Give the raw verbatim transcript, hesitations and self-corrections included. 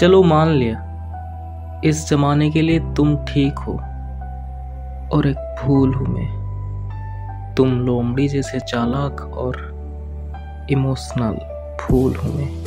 चलो मान लिया, इस जमाने के लिए तुम ठीक हो और एक फूल हूं मैं। तुम लोमड़ी जैसे चालाक और इमोशनल फूल हूं मैं।